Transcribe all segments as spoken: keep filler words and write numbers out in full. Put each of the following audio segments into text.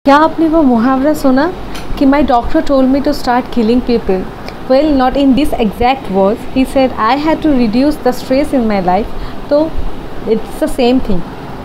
क्या आपने वो मुहावरा सुना कि my doctor told me to start killing people? Well, not in this exact words, he said I had to reduce the stress in my life. तो it's the same thing.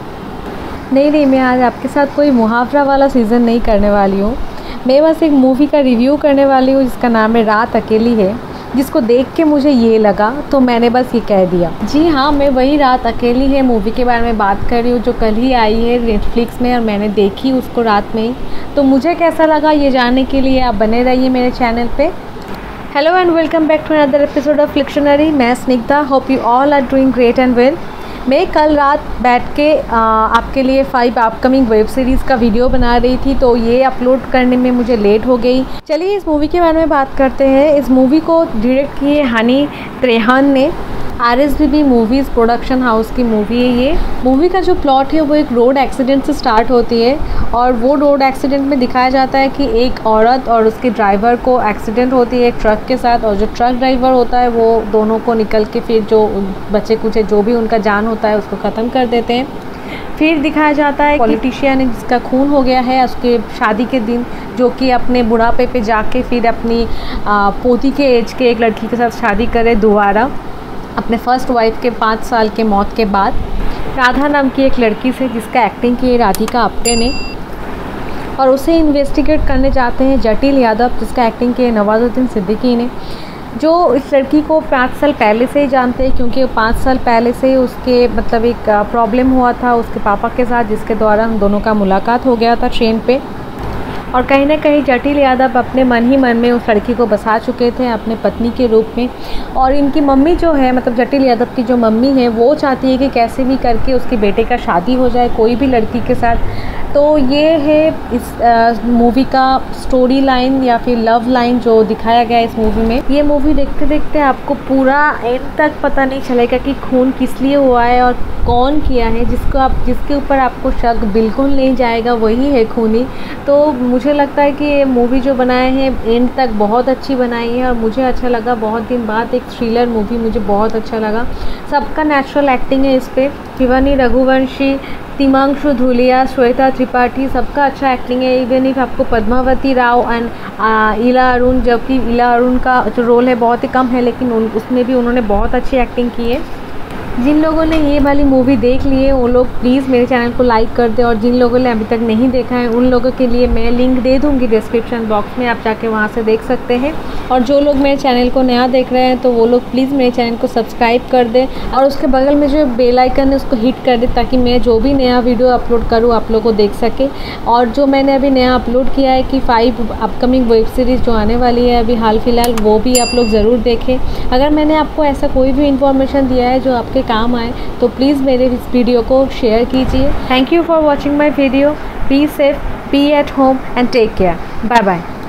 नहीं नहीं मैं आज आपके साथ कोई मुहावरा वाला सीज़न नहीं करने वाली हूँ। मैं बस एक मूवी का रिव्यू करने वाली हूँ जिसका नाम है रात अकेली है, जिसको देख के मुझे ये लगा तो मैंने बस ये कह दिया। जी हाँ, मैं वही रात अकेली है मूवी के बारे में बात कर रही हूँ जो कल ही आई है नेटफ्लिक्स में और मैंने देखी उसको रात में ही। तो मुझे कैसा लगा ये जानने के लिए आप बने रहिए मेरे चैनल पे। Hello and welcome back to another episode of Flicktionary. मैं Snigdha, hope you all are doing great and well. मैं कल रात बैठ के आ, आपके लिए फाइव अपकमिंग वेब सीरीज़ का वीडियो बना रही थी, तो ये अपलोड करने में मुझे लेट हो गई। चलिए इस मूवी के बारे में बात करते हैं। इस मूवी को डायरेक्ट किए हनी त्रेहान ने। R S B B movies production house की मूवी है ये। मूवी का जो प्लॉट है वो एक रोड एक्सीडेंट से स्टार्ट होती है और वो रोड एक्सीडेंट में दिखाया जाता है कि एक औरत और उसके ड्राइवर को एक्सीडेंट होती है एक ट्रक के साथ, और जो ट्रक ड्राइवर होता है वो दोनों को निकल के फिर जो बच्चे कुछ जो भी उनका जान होता है उसको ख़त्म कर देते हैं। फिर दिखाया जाता है पॉलिटिशियन है जिसका खून हो गया है उसके शादी के दिन, जो कि अपने बुढ़ापे पे जाके फिर अपनी आ, पोती के एज के एक लड़की के साथ शादी करे दोबारा अपने फर्स्ट वाइफ के पाँच साल के मौत के बाद। राधा नाम की एक लड़की से जिसका एक्टिंग की राधिका आप्टे ने, और उसे इन्वेस्टिगेट करने जाते हैं जटिल यादव जिसका एक्टिंग किए नवाजुद्दीन सिद्दीकी ने, जो इस लड़की को पाँच साल पहले से ही जानते हैं क्योंकि पाँच साल पहले से उसके मतलब एक प्रॉब्लम हुआ था उसके पापा के साथ, जिसके दौरान दोनों का मुलाकात हो गया था ट्रेन पे। और कहीं ना कहीं जटिल यादव अपने मन ही मन में उस लड़की को बसा चुके थे अपने पत्नी के रूप में। और इनकी मम्मी जो है मतलब जटिल यादव की जो मम्मी है वो चाहती है कि कैसे भी करके उसके बेटे का शादी हो जाए कोई भी लड़की के साथ। तो ये है इस मूवी का स्टोरी लाइन या फिर लव लाइन जो दिखाया गया है इस मूवी में। ये मूवी देखते देखते आपको पूरा एंड तक पता नहीं चलेगा कि खून किस लिए हुआ है और कौन किया है। जिसको आप जिसके ऊपर आपको शक बिल्कुल नहीं जाएगा वही है खूनी। तो मुझे लगता है कि ये मूवी जो बनाए हैं एंड तक बहुत अच्छी बनाई है और मुझे अच्छा लगा। बहुत दिन बाद एक थ्रिलर मूवी मुझे बहुत अच्छा लगा। सबका नेचुरल एक्टिंग है इस पर। शिवानी रघुवंशी, तिमांशु धूलिया, श्वेता त्रिपाठी, सबका अच्छा एक्टिंग है। इवन इफ आपको पद्मावती राव एंड इला अरुण, जबकि इला अरुण का जो रोल है बहुत ही कम है लेकिन उन, उसमें भी उन्होंने बहुत अच्छी एक्टिंग की है। जिन लोगों ने ये वाली मूवी देख ली है वो लोग प्लीज़ मेरे चैनल को लाइक कर दें, और जिन लोगों ने अभी तक नहीं देखा है उन लोगों के लिए मैं लिंक दे दूँगी डिस्क्रिप्शन बॉक्स में, आप जाके वहाँ से देख सकते हैं। और जो लोग मेरे चैनल को नया देख रहे हैं तो वो लोग प्लीज़ मेरे चैनल को सब्सक्राइब कर दें और उसके बगल में जो बेल आइकन है उसको हिट कर दें ताकि मैं जो भी नया वीडियो अपलोड करूँ आप लोग को देख सके। और जो मैंने अभी नया अपलोड किया है कि फाइव अपकमिंग वेब सीरीज़ जो आने वाली है अभी हाल फिलहाल, वो भी आप लोग ज़रूर देखें। अगर मैंने आपको ऐसा कोई भी इन्फॉर्मेशन दिया है जो आपके काम आए तो प्लीज़ मेरे इस वीडियो को शेयर कीजिए। Thank you for watching my video. Be safe, be at home and take care. Bye bye.